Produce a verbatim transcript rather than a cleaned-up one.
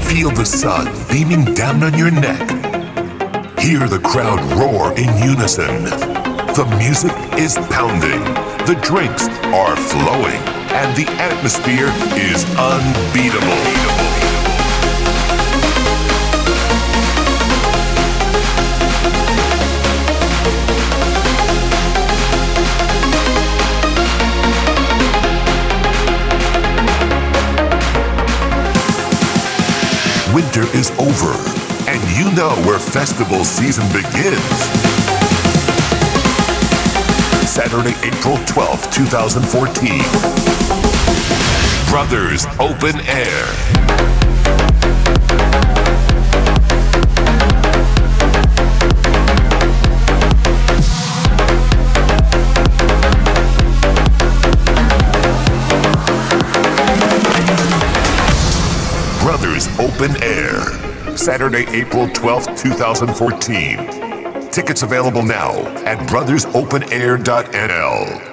Feel the sun beaming down on your neck. Hear the crowd roar in unison. The music is pounding, the drinks are flowing, and the atmosphere is unbeatable. Winter is over, and you know where festival season begins. Saturday, April twelfth, two thousand fourteen. Brothers Open Air. Brothers Open Air, Saturday, April twelfth, two thousand fourteen. Tickets available now at brothers open air dot n l.